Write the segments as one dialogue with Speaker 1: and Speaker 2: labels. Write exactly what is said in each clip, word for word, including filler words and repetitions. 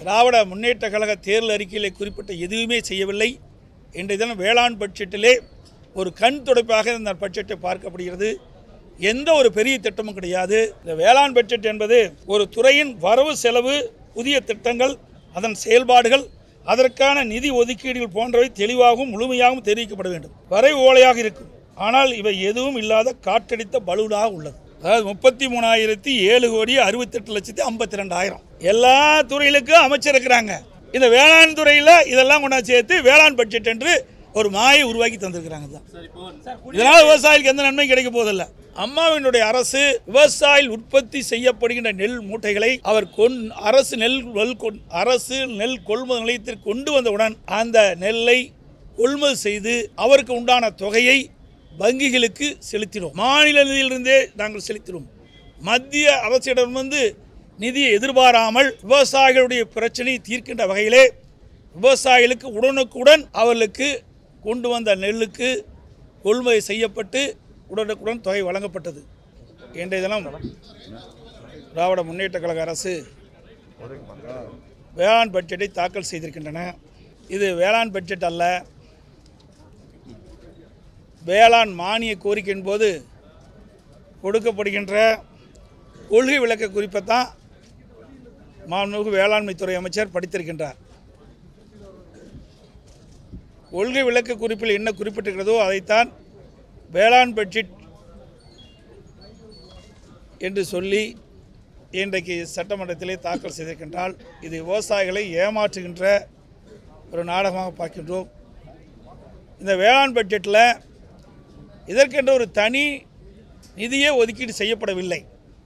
Speaker 1: திராவிட முன்னேற்ற கழக தேர்தல் அறிக்கையில் குறிப்பிட்ட எதுவுமே செய்யவில்லை. இன்றைய தினம் வேளாண் பட்ஜெட்டிலே ஒரு கண் துடைப்பாக இந்த பட்ஜெட்டை பார்க்கப்படுகிறது. எந்த ஒரு பெரிய திட்டமும் கிடையாது. இந்த வேளாண் பட்ஜெட் என்பது ஒரு துறையின் வரவு செலவு, புதிய திட்டங்கள், அதன் செயல்பாடுகள், அதற்கான நிதி ஒதுக்கீடுகள் போன்றவை தெளிவாகவும் முழுமையாகவும் தெரிவிக்கப்பட வேண்டும். வரை ஓலையாக இருக்கும். ஆனால் இவை எதுவும் இல்லாத காற்றடித்த பலூனாக உள்ளது. அதாவது முப்பத்தி மூணாயிரத்தி ஏழு கோடி அறுபத்தெட்டு லட்சத்தி ஐம்பத்தி ரெண்டாயிரம் எல்லா துறைகளுக்கும் அமைச்சர் இருக்கிறாங்க. இந்த வேளாண் துறையில் இதெல்லாம் கொண்டாந்து சேர்த்து வேளாண் பட்ஜெட் என்று ஒரு மாயை உருவாக்கி தந்திருக்கிறாங்க. இதனால் விவசாயிகளுக்கு எந்த நன்மை கிடைக்க போவதில்லை. அம்மாவினுடைய அரசு விவசாயிகள் உற்பத்தி செய்யப்படுகின்ற நெல் மூட்டைகளை அவர் அரசு நெல் அரசு நெல் கொள்முதல் நிலையத்திற்கு கொண்டு வந்தவுடன் அந்த நெல்லை கொள்முதல் செய்து அவருக்கு உண்டான தொகையை வங்கிகளுக்கு செலுத்தினோம். மாநில நிதியிலிருந்தே நாங்கள் செலுத்தினோம். மத்திய அரசிடம் வந்து நிதியை எதிர்பாராமல் விவசாயிகளுடைய பிரச்சனையை தீர்க்கின்ற வகையிலே விவசாயிகளுக்கு உடனுக்குடன் அவர்களுக்கு கொண்டு வந்த நெல்லுக்கு கொள்முதல் செய்யப்பட்டு உடனுக்குடன் தொகை வழங்கப்பட்டது. இன்றைய தினம் திராவிட முன்னேற்ற கழக அரசு வேளாண் பட்ஜெட்டை தாக்கல் செய்திருக்கின்றன. இது வேளாண் பட்ஜெட் அல்ல, வேளாண் மானிய கோரிக்கையின் போது கொடுக்கப்படுகின்ற கொள்கை விளக்க குறிப்பை தான் மாண்புமிகு வேளாண்மைத்துறை அமைச்சர் படித்திருக்கின்றார். கொள்கை விளக்க குறிப்பில் என்ன குறிப்பிட்டிருக்கிறதோ அதைத்தான் வேளாண் பட்ஜெட் என்று சொல்லி இன்றைக்கு சட்டமன்றத்திலே தாக்கல் செய்திருக்கின்றால் இது விவசாயிகளை ஏமாற்றுகின்ற ஒரு நாடகமாக பார்க்கின்றோம். இந்த வேளாண் பட்ஜெட்டில் இதற்கென்ற ஒரு தனி நிதியே ஒதுக்கீடு செய்யப்படவில்லை.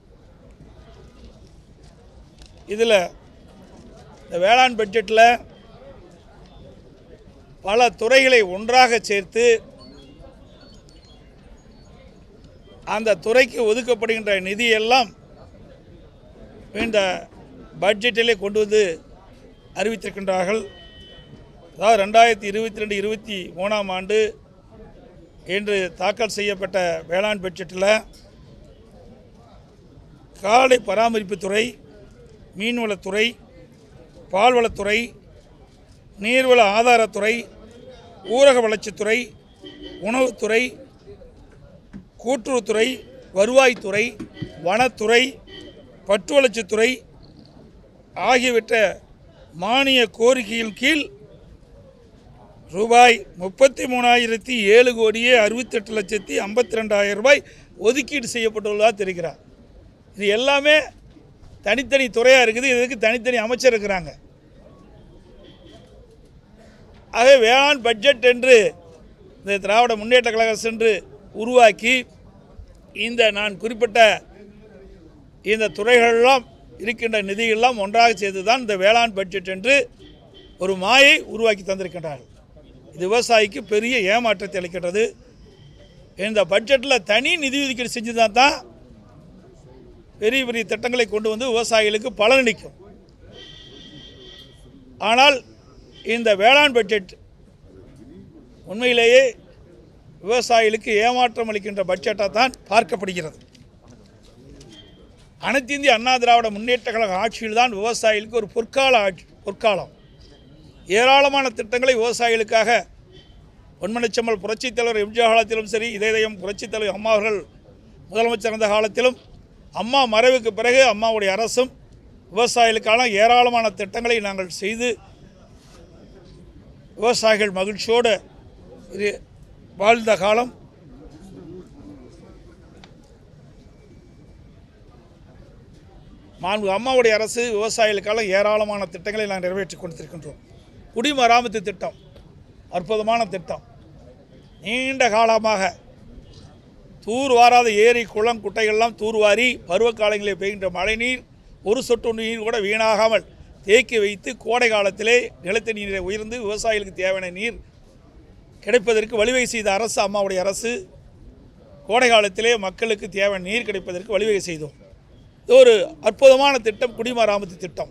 Speaker 1: இதில் இந்த வேளாண் பட்ஜெட்டில் பல துறைகளை ஒன்றாக சேர்த்து அந்த துறைக்கு ஒதுக்கப்படுகின்ற நிதியெல்லாம் இந்த பட்ஜெட்டிலே கொண்டு வந்து அறிவித்திருக்கின்றார்கள். அதாவது ரெண்டாயிரத்தி இருபத்தி ரெண்டு இருபத்தி மூணாம் ஆண்டு இன்று தாக்கல் செய்யப்பட்ட வேளாண் பட்ஜெட்டில் கால்நடை பராமரிப்புத்துறை, மீன்வளத்துறை, பால்வளத்துறை, நீர்வள ஆதாரத்துறை, ஊரக வளர்ச்சித்துறை, உணவுத்துறை, கூட்டுறவுத்துறை, வருவாய்த்துறை, வனத்துறை, பட்டு வளர்ச்சித்துறை ஆகியவற்றை மானிய கோரிக்கையின் கீழ் ரூபாய் முப்பத்தி மூணாயிரத்தி ஏழு கோடியே அறுபத்தெட்டு லட்சத்தி ஐம்பத்தி ரெண்டாயிரம் ரூபாய் ஒதுக்கீடு செய்யப்பட்டுள்ளதாக தெரிகிறார். இது எல்லாமே தனித்தனி துறையாக இருக்குது. இதுக்கு தனித்தனி அமைச்சர் இருக்கிறாங்க. ஆகவே வேளாண் பட்ஜெட் என்று இந்த திராவிட முன்னேற்ற கழக சென்று உருவாக்கி இந்த நான் குறிப்பிட்ட இந்த துறைகளெல்லாம் இருக்கின்ற நிதிகளெல்லாம் ஒன்றாக செய்து தான் இந்த வேளாண் பட்ஜெட் என்று ஒரு மாயை உருவாக்கி தந்திருக்கின்றார்கள். இது விவசாயிக்கு பெரிய ஏமாற்றத்தை அளிக்கின்றது. இந்த பட்ஜெட்டில் தனி நிதி ஒதுக்கீடு செஞ்சுதான் தான் பெரிய பெரிய திட்டங்களை கொண்டு வந்து விவசாயிகளுக்கு பலனளிக்கும். ஆனால் இந்த வேளாண் பட்ஜெட் உண்மையிலேயே விவசாயிகளுக்கு ஏமாற்றம் அளிக்கின்ற பட்ஜெட்டாக தான் பார்க்கப்படுகிறது. அனைத்து இந்திய அண்ணா திராவிட முன்னேற்ற கழக ஆட்சியில் தான் விவசாயிகளுக்கு ஒரு பொற்கால ஆட்சி பொற்காலம் ஏராளமான திட்டங்களை விவசாயிகளுக்காக பொன்மனச்செம்மல் புரட்சித் தலைவர் எம்ஜிஆர் காலத்திலும் சரி, இதயம் புரட்சித் தலைவர் அம்மா அவர்கள் முதலமைச்சர் இருந்த காலத்திலும், அம்மா மறைவுக்கு பிறகு அம்மாவுடைய அரசும் விவசாயிகளுக்கான ஏராளமான திட்டங்களை நாங்கள் செய்து விவசாயிகள் மகிழ்ச்சியோடு வாழ்ந்த காலம். மாண்பு அம்மாவுடைய அரசு விவசாயிகளுக்கான ஏராளமான திட்டங்களை நாங்கள் நிறைவேற்றி கொடுத்திருக்கின்றோம். குடிமராமத்து திட்டம் அற்புதமான திட்டம். நீண்ட காலமாக தூர் வாராத ஏரி, குளம், குட்டைகள்லாம் தூர்வாரி பருவக்காலங்களில் பெய்கின்ற மழை நீர் ஒரு சொட்டு நீர் கூட வீணாகாமல் தேக்கி வைத்து கோடை காலத்திலே நிலத்தடி நீரை உயர்ந்து விவசாயிகளுக்கு தேவையான நீர் கிடைப்பதற்கு வழிவகை செய்த அரசு அம்மாவுடைய அரசு. கோடை காலத்திலே மக்களுக்கு தேவையான நீர் கிடைப்பதற்கு வழிவகை செய்தோம். இது ஒரு அற்புதமான திட்டம், குடிமராமத்து திட்டம்.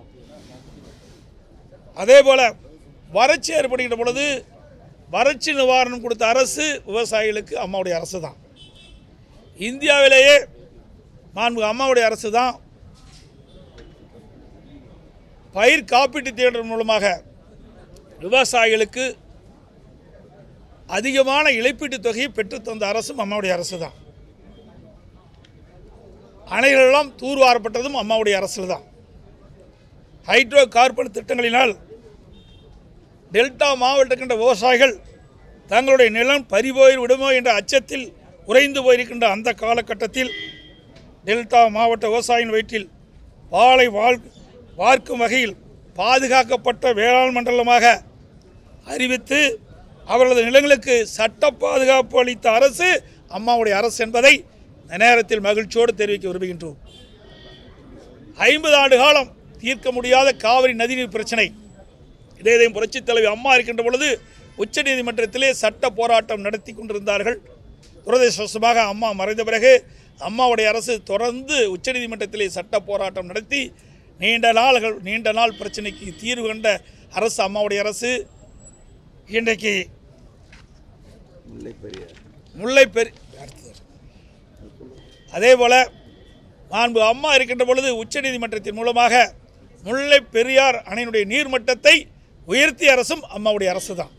Speaker 1: அதே போல் வறட்சி ஏற்படுகின்ற பொழுது வறட்சி நிவாரணம் கொடுத்த அரசு விவசாயிகளுக்கு அம்மாவுடைய அரசு தான். இந்தியாவிலேயே மாண்பு அம்மாவுடைய அரசு தான் பயிர் காப்பீட்டு திட்டம் மூலமாக விவசாயிகளுக்கு அதிகமான இழப்பீட்டுத் தொகையை பெற்றுத்தந்த அரசும் அம்மாவுடைய அரசு தான். அணைகளெல்லாம் தூர்வாரப்பட்டதும் அம்மாவுடைய அரசு தான். ஹைட்ரோ கார்பன் திட்டங்களினால் டெல்டா மாவட்டக்கின்ற விவசாயிகள் தங்களுடைய நிலம் பறிபோய் விடுமோ என்ற அச்சத்தில் உறைந்து போயிருக்கின்ற அந்த காலகட்டத்தில் டெல்டா மாவட்ட விவசாயியின் வயிற்றில் பாலை வாழ் வார்க்கும் வகையில் பாதுகாக்கப்பட்ட வேளாண் மண்டலமாக அறிவித்து அவர்களது நிலங்களுக்கு சட்ட பாதுகாப்பு அளித்த அரசு அம்மாவுடைய அரசு என்பதை இந்த நேரத்தில் மகிழ்ச்சியோடு தெரிவிக்க விரும்புகின்றோம். ஐம்பது ஆண்டு காலம் தீர்க்க முடியாத காவிரி நதிநீர் பிரச்சனை, இதே புரட்சித் தலைவி அம்மா இருக்கின்ற பொழுது உச்சநீதிமன்றத்திலே சட்ட போராட்டம் நடத்தி கொண்டிருந்தார்கள். துரதிர்ஷ்டவசமாக அம்மா மறைந்த பிறகு அம்மாவுடைய அரசு தொடர்ந்து உச்சநீதிமன்றத்திலே சட்ட போராட்டம் நடத்தி நீண்ட நாள்கள் நீண்ட நாள் பிரச்சனைக்கு தீர்வு கண்ட அரசு அம்மாவுடைய அரசு. இன்றைக்கு முல்லை பெரி அதே போல மாண்பு அம்மா இருக்கின்ற பொழுது உச்சநீதிமன்றத்தின் மூலமாக முல்லை பெரியார் அணையினுடைய நீர்மட்டத்தை உயர்த்திய அரசும் அம்மாவுடைய அரசு தான்.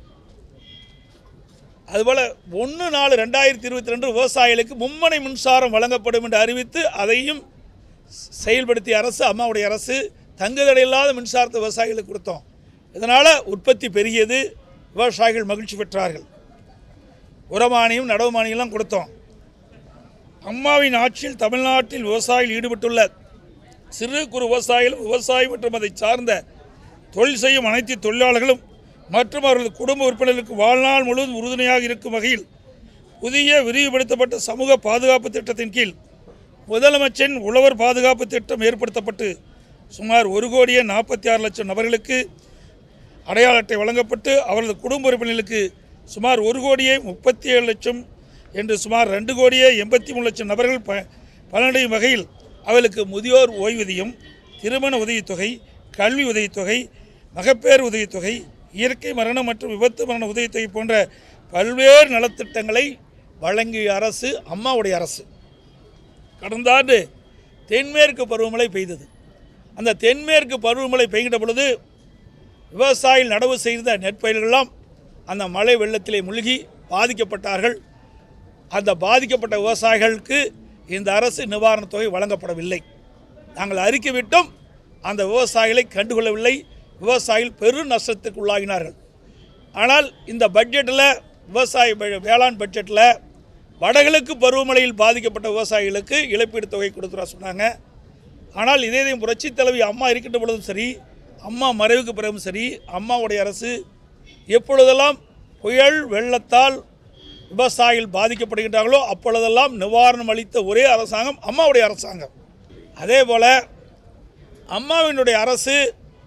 Speaker 1: அதுபோல் ஒன்று நாலு ரெண்டாயிரத்தி இருபத்தி ரெண்டு விவசாயிகளுக்கு மும்மனை மின்சாரம் வழங்கப்படும் என்று அறிவித்து அதையும் செயல்படுத்திய அரசு அம்மாவுடைய அரசு. தங்குதடையில்லாத மின்சாரத்தை விவசாயிகளுக்கு கொடுத்தோம். இதனால் உற்பத்தி பெருகியது, விவசாயிகள் மகிழ்ச்சி பெற்றார்கள். உரமானியம் நடவுமானியெல்லாம் கொடுத்தோம். அம்மாவின் ஆட்சியில் தமிழ்நாட்டில் விவசாயிகள் ஈடுபட்டுள்ள சிறு குறு விவசாயிகளும் விவசாயி மற்றும் அதை சார்ந்த தொழில் செய்யும் அனைத்து தொழிலாளர்களும் மற்றும் அவர்களது குடும்ப உறுப்பினர்களுக்கு வாழ்நாள் முழுவதும் உறுதுணையாக இருக்கும் வகையில் புதிய விரிவுபடுத்தப்பட்ட சமூக பாதுகாப்பு திட்டத்தின் கீழ் முதலமைச்சரின் உழவர் பாதுகாப்பு திட்டம் ஏற்படுத்தப்பட்டு சுமார் ஒரு கோடியே நாற்பத்தி ஆறு லட்சம் நபர்களுக்கு அடையாள அட்டை வழங்கப்பட்டு அவரது குடும்ப உறுப்பினர்களுக்கு சுமார் ஒரு கோடியே முப்பத்தி ஏழு லட்சம் என்று சுமார் ரெண்டு கோடியே எண்பத்தி மூணு லட்சம் நபர்கள் ப பலனடையும் வகையில் அவர்களுக்கு முதியோர் ஓய்வூதியம், திருமண உதவித்தொகை, கல்வி உதவித்தொகை, மகப்பேறு உதவித்தொகை, இயற்கை மரணம் மற்றும் விபத்து மரண உதவித்தொகை போன்ற பல்வேறு நலத்திட்டங்களை வழங்கிய அரசு அம்மாவுடைய அரசு. கடந்த ஆண்டு தென்மேற்கு பருவமழை பெய்தது. அந்த தென்மேற்கு பருவமழை பெய்கின்ற பொழுது விவசாயிகள் நடவு செய்த நெற்பயிர்களெல்லாம் அந்த மழை வெள்ளத்திலே மூழ்கி பாதிக்கப்பட்டார்கள். அந்த பாதிக்கப்பட்ட விவசாயிகளுக்கு இந்த அரசு நிவாரணத் தொகை வழங்கப்படவில்லை. நாங்கள் அறிக்கை விட்டும் அந்த விவசாயிகளை கண்டுகொள்ளவில்லை. விவசாயிகள் பெரும் நஷ்டத்துக்கு உள்ளாகினார்கள். ஆனால் இந்த பட்ஜெட்டில் விவசாய வேளாண் பட்ஜெட்டில் வடகிழக்கு பருவமழையில் பாதிக்கப்பட்ட விவசாயிகளுக்கு இழப்பீடு தொகை கொடுத்துறா சொன்னாங்க. ஆனால் இதே புரட்சித் தலைவி அம்மா இருக்கின்ற பொழுதும் சரி, அம்மா மறைவுக்கு பிறகும் சரி, அம்மாவுடைய அரசு எப்பொழுதெல்லாம் புயல் வெள்ளத்தால் விவசாயிகள் பாதிக்கப்படுகின்றார்களோ அப்பொழுதெல்லாம் நிவாரணம் அளித்த ஒரே அரசாங்கம் அம்மாவுடைய அரசாங்கம். அதே போல் அம்மாவினுடைய அரசு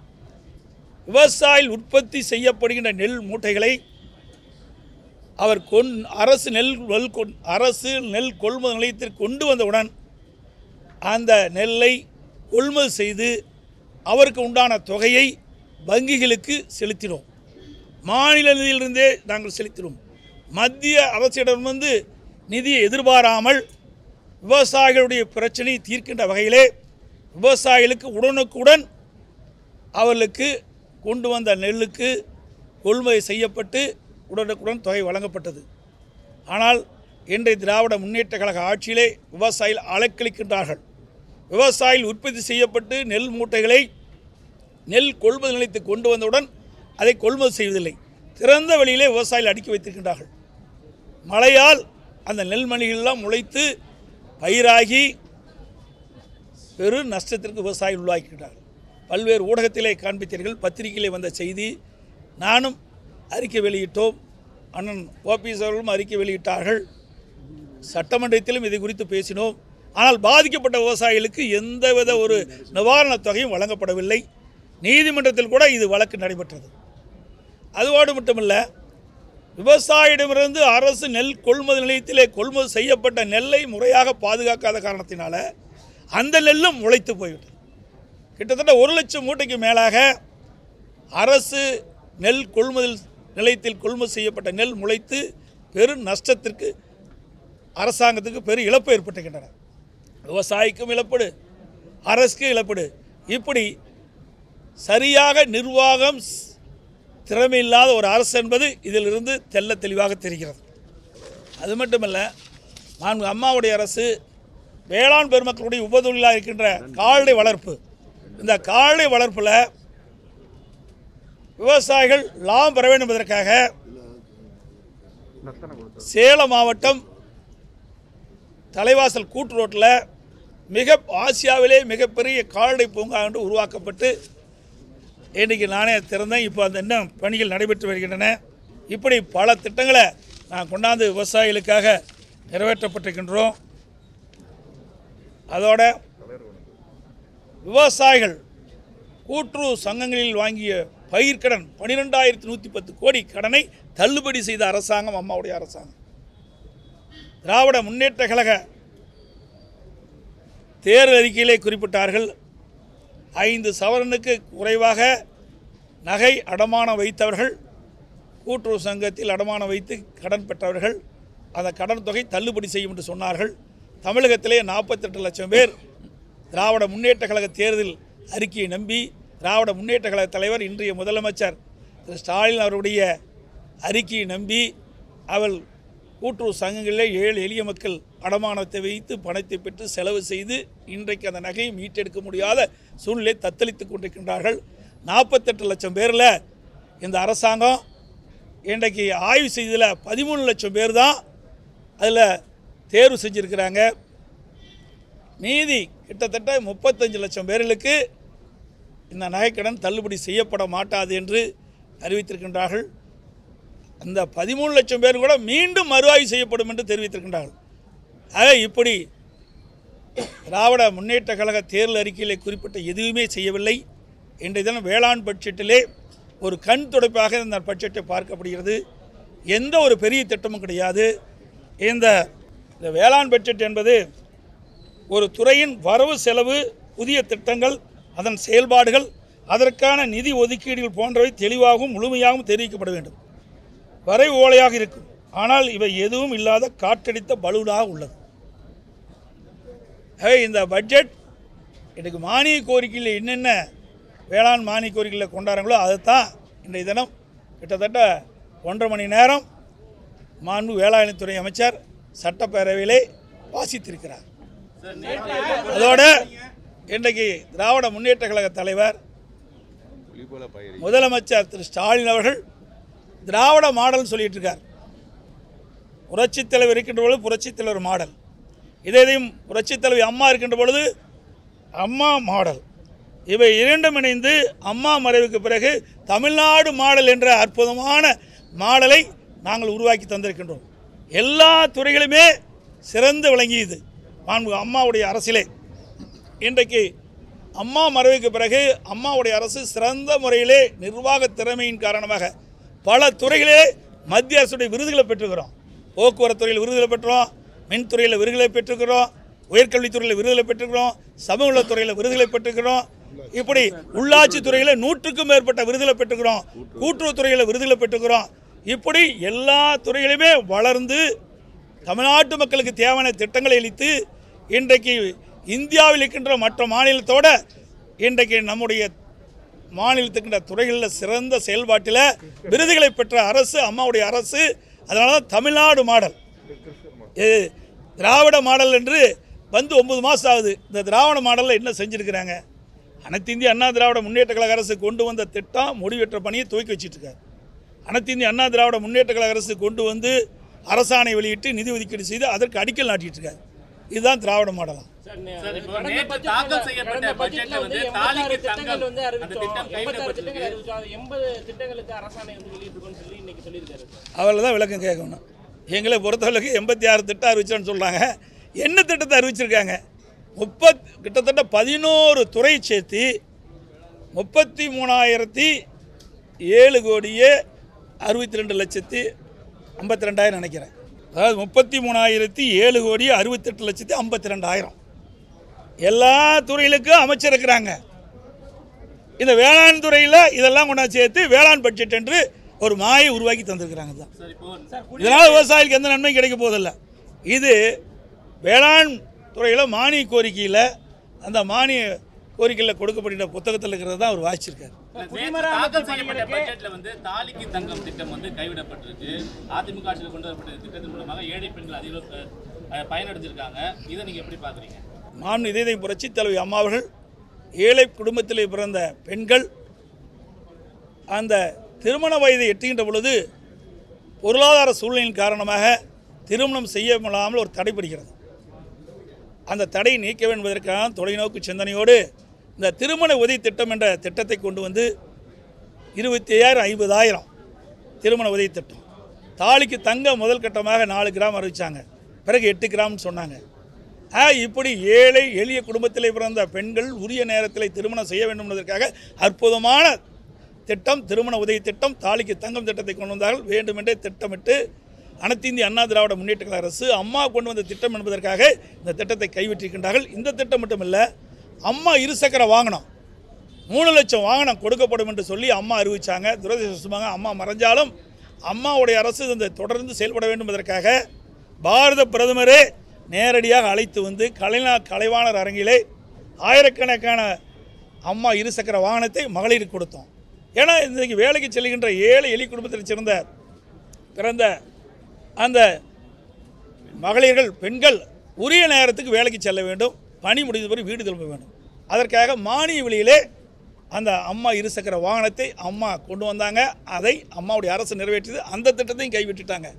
Speaker 1: விவசாயிகள் உற்பத்தி செய்யப்படுகின்ற நெல் மூட்டைகளை அவர் கொன் அரசு நெல் நெல் அரசு நெல் கொள்முதல் நிலையத்திற்கு கொண்டு வந்தவுடன் அந்த நெல்லை கொள்முதல் செய்து அவருக்கு உண்டான தொகையை வங்கிகளுக்கு செலுத்தினோம். மாநில நிதியிலிருந்தே நாங்கள் செலுத்தினோம். மத்திய அரசிடம் வந்து நிதியை எதிர்பாராமல் விவசாயிகளுடைய பிரச்சனையை தீர்க்கின்ற வகையிலே விவசாயிகளுக்கு உடனுக்குடன் அவர்களுக்கு கொண்டு வந்த நெல்லுக்கு கொள்முதல் செய்யப்பட்டு உடனுக்குடன் தொகை வழங்கப்பட்டது. ஆனால் இன்றைய திராவிட முன்னேற்ற கழக ஆட்சியிலே விவசாயிகள் அலைக்கழிக்கின்றார்கள். விவசாயிகள் உற்பத்தி செய்யப்பட்டு நெல் மூட்டைகளை நெல் கொள்முதல் நிலையத்துக்கு கொண்டு வந்தவுடன் அதை கொள்முதல் செய்வதில்லை. திறந்த வெளியிலே விவசாயிகள் அடுக்கி வைத்திருக்கின்றார்கள். மழையால் அந்த நெல்மணிகளெல்லாம் முளைத்து பயிராகி பெரும் நஷ்டத்திற்கு விவசாயிகள் உள்ளாக்கின்றார்கள். பல்வேறு ஊடகத்திலே காண்பித்தீர்கள், பத்திரிகையிலே வந்த செய்தி, நானும் அறிக்கை வெளியிட்டோம், அண்ணன் ஓபிஎஸ் அவர்களும் அறிக்கை வெளியிட்டார்கள், சட்டமன்றத்திலும் இதை குறித்து பேசினோம். ஆனால் பாதிக்கப்பட்ட விவசாயிகளுக்கு எந்தவித ஒரு நிவாரணத் தொகையும் வழங்கப்படவில்லை. நீதிமன்றத்தில் கூட இது வழக்கு நடைபெற்றது. அதுவோடு மட்டுமல்ல, விவசாயிடமிருந்து அரசு நெல் கொள்முதல் நிலையத்திலே கொள்முதல் செய்யப்பட்ட நெல்லை முறையாக பாதுகாக்காத காரணத்தினால அந்த நெல்லும் முளைத்து போய்விட்டது. கிட்டத்தட்ட ஒரு லட்சம் மூட்டைக்கு மேலாக அரசு நெல் கொள்முதல் நிலையத்தில் கொள்முதல் செய்யப்பட்ட நெல் முளைத்து பெரும் நஷ்டத்திற்கு அரசாங்கத்துக்கு பெரும் இழப்பு ஏற்பட்டுகின்றன. விவசாயிக்கும் இழப்பீடு, அரசுக்கு இழப்பீடு, இப்படி சரியாக நிர்வாகம் திறமையில்லாத ஒரு அரசு என்பது இதிலிருந்து தெல்ல தெளிவாக தெரிகிறது. அது மட்டுமல்ல, நான் அம்மாவுடைய அரசு வேளாண் பெருமக்களுடைய உபதொழிலாக இருக்கின்ற கால்நடை வளர்ப்பு, இந்த கால்நடை வளர்ப்பில் விவசாயிகள் லாபம் பெற வேண்டும் என்பதற்காக சேலம் மாவட்டம் தலைவாசல் கூட்டு ரோட்டில் மிக ஆசியாவிலே மிகப்பெரிய கால்நடை பூங்கா என்று உருவாக்கப்பட்டு இன்றைக்கு நானே திறந்தேன். இப்போ அந்த இன்னும் பணிகள் நடைபெற்று வருகின்றன. இப்படி பல திட்டங்களை நான் கொண்டாந்து விவசாயிகளுக்காக நிறைவேற்றப்பட்டிருக்கின்றோம். அதோட விவசாயிகள் கூட்டுறவு சங்கங்களில் வாங்கிய பயிர்க்கடன் பன்னிரெண்டாயிரத்தி நூற்றி பத்து கோடி கடனை தள்ளுபடி செய்த அரசாங்கம் அம்மாவுடைய அரசாங்கம். திராவிட முன்னேற்ற கழக தேர்தல் அறிக்கையிலே குறிப்பிட்டார்கள், ஐந்து சவரனுக்கு குறைவாக நகை அடமானம் வைத்தவர்கள், கூட்டுறவு சங்கத்தில் அடமானம் வைத்து கடன் பெற்றவர்கள், அந்த கடன் தொகை தள்ளுபடி செய்யும் என்று சொன்னார்கள். தமிழகத்திலே நாற்பத்தெட்டு லட்சம் பேர் திராவிட முன்னேற்ற கழக தேர்தல் அறிக்கையை நம்பி, திராவிட முன்னேற்ற கழக தலைவர் இன்றைய முதலமைச்சர் திரு ஸ்டாலின் அவருடைய அறிக்கையை நம்பி அவள் கூட்டுறவு சங்கங்களிலே ஏழு எளிய மக்கள் அடமானத்தை வைத்து பணத்தை பெற்று செலவு செய்து இன்றைக்கு அந்த நகையை மீட்டெடுக்க முடியாத சூழ்நிலை தத்தளித்துக் கொண்டிருக்கின்றார்கள். நாற்பத்தெட்டு லட்சம் பேரில் இந்த அரசாங்கம் இன்றைக்கு ஆய்வு செய்ததில் பதிமூணு லட்சம் பேர் தான் அதில் தேர்வு செஞ்சுருக்கிறாங்க. மீதி கிட்டத்தட்ட முப்பத்தஞ்சு லட்சம் பேர்களுக்கு இந்த நகைக்கடன் தள்ளுபடி செய்யப்பட மாட்டாது என்று அறிவித்திருக்கின்றார்கள். அந்த பதிமூணு லட்சம் பேர் கூட மீண்டும் மறு ஆய்வு செய்யப்படும் என்று தெரிவித்திருக்கின்றார்கள். ஆக இப்படி திராவிட முன்னேற்ற கழக தேர்தல் அறிக்கையிலே குறிப்பிட்ட எதுவுமே செய்யவில்லை. இன்றைய தினம் வேளாண் பட்ஜெட்டிலே ஒரு கண் துடைப்பாக இந்த பட்ஜெட்டை பார்க்கப்படுகிறது. எந்த ஒரு பெரிய திட்டமும் கிடையாது. இந்த இந்த வேளாண் பட்ஜெட் என்பது ஒரு துறையின் வரவு செலவு, புதிய திட்டங்கள், அதன் செயல்பாடுகள், அதற்கான நிதி ஒதுக்கீடுகள் போன்றவை தெளிவாகவும் முழுமையாகவும் தெரிவிக்கப்பட வேண்டும். வரை ஓலையாக இருக்கும். ஆனால் இவை எதுவும் இல்லாத காற்றடித்த பலூனாக உள்ளது. இந்த பட்ஜெட் இன்றைக்கு மானிய கோரிக்கையில் என்னென்ன வேளாண் மானிய கோரிக்கையில் கொண்டாடுறாங்களோ அதைத்தான் இன்றைய தினம் கிட்டத்தட்ட ஒன்றரை மணி நேரம் மாண்பு வேளாண்மைத்துறை அமைச்சர் சட்டப்பேரவையிலே வாசித்திருக்கிறார். அதோட இன்றைக்கு திராவிட முன்னேற்ற கழக தலைவர் முதலமைச்சர் திரு ஸ்டாலின் அவர்கள் திராவிட மாடல் சொல்லிட்டு இருக்கார். புரட்சித் தலைவர் இருக்கின்ற பொழுது புரட்சித் தலைவர் மாடல், இதையும் புரட்சித் தலைவி அம்மா இருக்கின்ற பொழுது அம்மா மாடல், இவை இரண்டும் இணைந்து அம்மா மறைவுக்கு பிறகு தமிழ்நாடு மாடல் என்ற அற்புதமான மாடலை நாங்கள் உருவாக்கி தந்திருக்கின்றோம். எல்லா துறைகளுமே சிறந்து விளங்கியது மாண்பு அம்மாவுடைய அரசிலே. இன்றைக்கு அம்மா மறைவுக்கு பிறகு அம்மாவுடைய அரசு சிறந்த முறையிலே நிர்வாக திறமையின் காரணமாக பல துறைகளிலே மத்திய அரசுடைய விருதுகளை பெற்றுக்கிறோம். போக்குவரத்து துறையில் விருதுகளை பெற்றோம், மின்துறையில் விருதுகளை பெற்றுக்கிறோம், உயர்கல்வித்துறையில் விருதுகளை பெற்றுக்கிறோம், சமூக நலத்துறையில் விருதுகளை பெற்றுக்கிறோம். இப்படி உள்ளாட்சி துறையில் நூற்றுக்கும் மேற்பட்ட விருதுகளை பெற்றுக்கிறோம், கூட்டுறவுத்துறையில் விருதுகளை பெற்றுக்கிறோம். இப்படி எல்லா துறைகளிலுமே வளர்ந்து தமிழ்நாட்டு மக்களுக்கு தேவையான திட்டங்களை அளித்து இன்றைக்கு இந்தியாவில் இருக்கின்ற மற்ற மாநிலத்தோடு இன்றைக்கு நம்முடைய மாநிலத்துக்கின்ற துறைகளில் சிறந்த செயல்பாட்டில் விருதுகளை பெற்ற அரசு அம்மாவுடைய அரசு. அதனால தான் தமிழ்நாடு மாடல், திராவிட மாடல் என்று வந்து ஒன்பது மாதம் ஆகுது. இந்த திராவிட மாடலில் என்ன செஞ்சுருக்கிறாங்க? அனைத்து இந்திய அண்ணா திராவிட முன்னேற்ற கழக அரசு கொண்டு வந்த திட்டம் முடிவெற்ற பணியை துவக்கி வச்சுட்ருக்காரு. அனைத்து இந்திய அண்ணா திராவிட முன்னேற்ற கழக அரசு கொண்டு வந்து அரசாணை வெளியிட்டு நிதி ஒதுக்கீடு செய்து அதற்கு அடிக்கல் நாட்டிட்டு இருக்காரு. இதுதான் திராவிட மாடலாம். அவளை தான் விளக்கம் கேட்கணும். எங்களை பொறுத்தவரைக்கு எண்பத்தி ஆறு திட்டம் அறிவிச்சோன்னு சொல்கிறாங்க. என்ன திட்டத்தை அறிவிச்சிருக்காங்க? முப்பத் கிட்டத்தட்ட பதினோரு துறை சேர்த்து முப்பத்தி மூணாயிரத்தி ஏழு கோடியே அறுபத்தி ரெண்டு லட்சத்தி ஐம்பத்தி ரெண்டாயிரம் நினைக்கிறேன். அதாவது முப்பத்தி மூணாயிரத்தி ஏழு கோடி அறுபத்தெட்டு லட்சத்தி ஐம்பத்தி ரெண்டாயிரம் எல்லா துறைகளுக்கும் அமைச்சர் இருக்கிறாங்க. இந்த வேளாண் துறையில் இதெல்லாம் கொண்டா சேர்த்து வேளாண் பட்ஜெட் என்று ஒரு மாயை உருவாக்கி தந்திருக்கிறாங்க. தான் இதனால் விவசாயிகளுக்கு எந்த நன்மை கிடைக்க போதில்லை. இது வேளாண் துறையில் மானிய கோரிக்கையில் அந்த மானிய கோரிக்கையில் கொடுக்கப்படுகிற புத்தகத்தில் இருக்கிறது தான் அவர் வாசிச்சிருக்காரு.
Speaker 2: பட்ஜெட்ல வந்து தாலிக்கு தங்கம் திட்டம் வந்து கைவிடப்பட்டிருக்கு. அதிமுக ஆட்சியில் கொண்டு வரப்பட்ட திட்டத்தின் மூலமாக ஏழை பெண்கள் அதிக பயனடைஞ்சிருக்காங்க. இதை நீங்க எப்படி பாக்குறீங்க?
Speaker 1: மாண்பு இதய புரட்சி தலைவி அம்மா அவர்கள் ஏழை குடும்பத்திலே பிறந்த பெண்கள் அந்த திருமண வயதை எட்டுகின்ற பொழுது பொருளாதார சூழ்நிலையின் காரணமாக திருமணம் செய்ய முடியாமல் ஒரு தடைபடுகிறது. அந்த தடை நீக்க வேண்டும் என்பதற்கான தொலைநோக்கு சிந்தனையோடு இந்த திருமண உதவி திட்டம் என்ற திட்டத்தை கொண்டு வந்து இருபத்தி ஐயாயிரம் ஐம்பதாயிரம் திருமண உதவி திட்டம். தாலிக்கு தங்க முதல் கட்டமாக நாலு கிராம் அறிவித்தாங்க, பிறகு எட்டு கிராம்னு சொன்னாங்க. ஆ இப்படி ஏழை எளிய குடும்பத்தில் பிறந்த பெண்கள் உரிய நேரத்தில் திருமணம் செய்ய வேண்டும் என்பதற்காக அற்புதமான திட்டம் திருமண உதவி திட்டம் தாலிக்கு தங்கம் திட்டத்தை கொண்டு வந்தார்கள். வேண்டுமென்றே திட்டமிட்டு அனைத்து இந்திய அண்ணா திராவிட முன்னேற்ற கழக அரசு அம்மா கொண்டு வந்த திட்டம் என்பதற்காக இந்த திட்டத்தை கைவிட்டிருக்கின்றார்கள். இந்த திட்டம் மட்டுமில்லை, அம்மா இருசக்கர வாகனம் மூணு லட்சம் வாகனம் கொடுக்கப்படும் என்று சொல்லி அம்மா அறிவித்தாங்க. துரதிருஷ்டமாக அம்மா மறைஞ்சாலும் அம்மாவுடைய அரசு இந்த தொடர்ந்து செயல்பட வேண்டும் என்பதற்காக பாரத பிரதமரே நேரடியாக அழைத்து வந்து கலைநா கலைவாணர் அரங்கிலே ஆயிரக்கணக்கான அம்மா இருசக்கர வாகனத்தை மகளிருக்கு கொடுத்தோம். ஏன்னா இன்றைக்கு வேலைக்கு செல்கின்ற ஏழை எளிய குடும்பத்தில் சேர்ந்த பிறந்த அந்த மகளிர்கள் பெண்கள் உரிய நேரத்துக்கு வேலைக்கு செல்ல வேண்டும், பணி முடிந்த பிறகு வீடு திரும்ப வேண்டும். அதற்காக மானிய விலையிலே அந்த அம்மா இருசக்கர வாகனத்தை அம்மா கொண்டு வந்தாங்க. அதை அம்மாவுடைய அரசு நிறைவேற்றியது. அந்த திட்டத்தையும் கைவிட்டுட்டாங்க.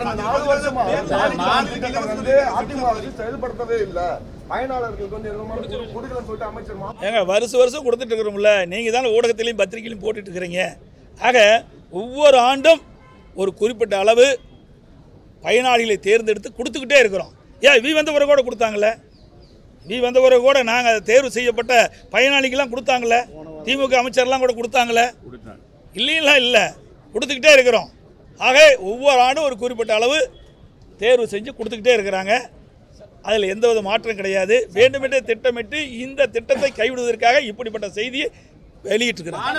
Speaker 1: ஏங்க வருஷம் வருஷம் கொடுத்துட்டு இருக்கிறோம்ல, நீங்கள் தானே ஊடகத்திலையும் பத்திரிகையிலையும் போட்டுட்டு இருக்கிறீங்க. ஆக ஒவ்வொரு ஆண்டும் ஒரு குறிப்பிட்ட அளவு பயனாளிகளை தேர்ந்தெடுத்து கொடுத்துக்கிட்டே இருக்கிறோம். ஏன் வி வந்தவரை கூட கொடுத்தாங்களே, வி வந்தவரை கூட நாங்கள் தேர்வு செய்யப்பட்ட பயனாளிகள்லாம் கொடுத்தாங்களே, திமுக அமைச்சர்லாம் கூட கொடுத்தாங்களே, இல்லைங்களா? இல்லை, கொடுத்துக்கிட்டே இருக்கிறோம். ஆக ஒவ்வொரு ஆண்டும் ஒரு குறிப்பிட்ட அளவு தேர்வு செஞ்சு கொடுத்துக்கிட்டே இருக்கிறாங்க. அதில் எந்தவித மாற்றம் கிடையாது. வேண்டுமென்றே திட்டமிட்டு இந்த திட்டத்தை கைவிடுவதற்காக இப்படிப்பட்ட செய்தியை வெளியிட்டிருக்கிறாங்க.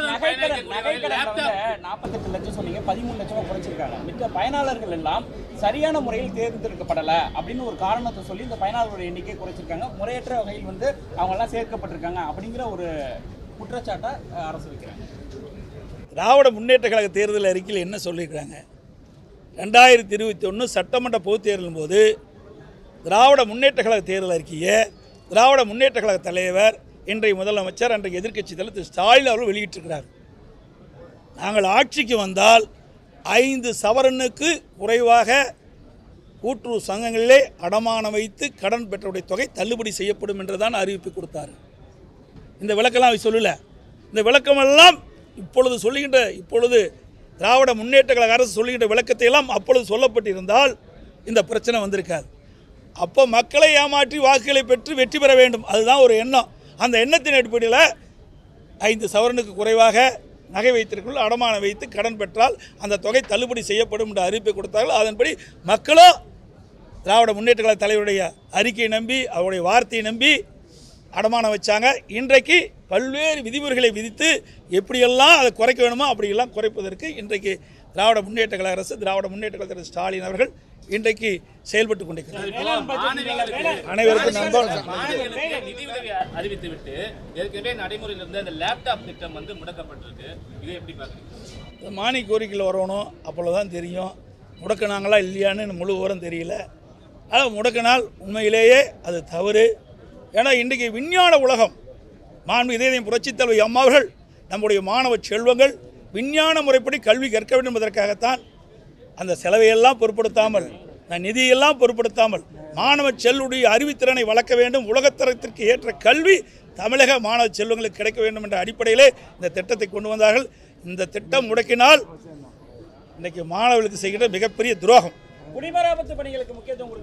Speaker 3: நாற்பத்தெட்டு லட்சம் சொன்னீங்க, பதிமூணு லட்சமா குறைச்சிருக்காங்க. மித்த பயனாளர்கள் எல்லாம் சரியான முறையில் தேர்ந்தெடுக்கப்படலை அப்படின்னு ஒரு காரணத்தை சொல்லி இந்த பயனாளர்களுடைய எண்ணிக்கை குறைச்சிருக்காங்க. முறையற்ற வகையில் வந்து அவங்க எல்லாம் சேர்க்கப்பட்டிருக்காங்க அப்படிங்கிற ஒரு குற்றச்சாட்டை அரசு வைக்கிறாங்க.
Speaker 1: திராவிட முன்னேற்ற கழக தேர்தல் அறிக்கையில் என்ன சொல்லியிருக்கிறாங்க? ரெண்டாயிரத்தி இருபத்தி ஒன்று சட்டமன்ற பொதுத் தேர்தலின் போது திராவிட முன்னேற்ற கழக தேர்தல் அறிக்கையை திராவிட முன்னேற்ற கழக தலைவர் இன்றைய முதலமைச்சர் அன்றைய எதிர்க்கட்சி தலைவர் திரு ஸ்டாலின் அவர்கள் வெளியிட்டிருக்கிறார். நாங்கள் ஆட்சிக்கு வந்தால் ஐந்து சவரனுக்கு குறைவாக கூட்டுறவு சங்கங்களிலே அடமானம் வைத்து கடன் பெற்றவுடைய தொகை தள்ளுபடி செய்யப்படும் என்றுதான் அறிவிப்பு கொடுத்தார். இந்த விளக்கெல்லாம் அவர் சொல்லலை. இந்த விளக்கமெல்லாம் இப்பொழுது சொல்லுகின்ற இப்பொழுது திராவிட முன்னேற்ற கழக அரசு சொல்லுகின்ற விளக்கத்தை எல்லாம் அப்பொழுது சொல்லப்பட்டிருந்தால் இந்த பிரச்சனை வந்திருக்காது. அப்போ மக்களை ஏமாற்றி வாக்குகளை பெற்று வெற்றி பெற வேண்டும், அதுதான் ஒரு எண்ணம். அந்த எண்ணத்தின் அடிப்படையில் ஐந்து சவரனுக்கு குறைவாக நகை வைத்திருக்கிறோம் அடமானம் வைத்து கடன் பெற்றால் அந்த தொகை தள்ளுபடி செய்யப்படும் என்ற அறிவிப்பை கொடுத்தார்கள். அதன்படி மக்களும் திராவிட முன்னேற்ற கழக தலைவருடைய அறிக்கையை நம்பி அவருடைய வார்த்தையை நம்பி அடமானம் வச்சாங்க. இன்றைக்கு பல்வேறு விதிமுறைகளை விதித்து எப்படியெல்லாம் அதை குறைக்க வேணுமோ அப்படியெல்லாம் குறைப்பதற்கு இன்றைக்கு திராவிட முன்னேற்ற கழக அரசு திராவிட முன்னேற்ற கழக தலைவர் ஸ்டாலின் அவர்கள் இன்றைக்கு செயல்பட்டு கொண்டிருக்கிறார். அனைவருக்கும்
Speaker 2: நிதி உதவி அறிவித்துவிட்டு ஏற்கனவே நடைமுறையில் இருந்த இந்த லேப்டாப் திட்டம் வந்து முடக்கப்பட்டிருக்கு. இதை எப்படி பார்க்குறீங்க?
Speaker 1: மானிய கோரிக்கையில் வரணும், அப்பொழுதுதான் தெரியும் முடக்கினாங்களா இல்லையான்னு முழு விவரம் தெரியல. ஆனால் முடக்கினால் உண்மையிலேயே அது தவறு. ஏன்னா இன்றைக்கு விஞ்ஞான உலகம் மாண்பு இதய புரட்சித் தலைவி அம்மாவர்கள் நம்முடைய மாணவ செல்வங்கள் விஞ்ஞான முறைப்படி கல்வி கற்க வேண்டும் என்பதற்காகத்தான் அந்த செலவையெல்லாம் பொருட்படுத்தாமல் நிதியெல்லாம் பொருட்படுத்தாமல் மாணவ செல்வனுடைய அறிவுத்திறனை வளர்க்க வேண்டும், உலகத்தரத்திற்கு ஏற்ற கல்வி தமிழக மாணவ செல்வங்களுக்கு கிடைக்க வேண்டும் என்ற அடிப்படையிலே இந்த திட்டத்தை கொண்டு வந்தார்கள். இந்த திட்டம் முடக்கினால் இன்றைக்கு மாணவர்களுக்கு செய்கிற மிகப்பெரிய துரோகம்.
Speaker 3: குடிமராமத்து பணிகளுக்கு முக்கியத்துவம்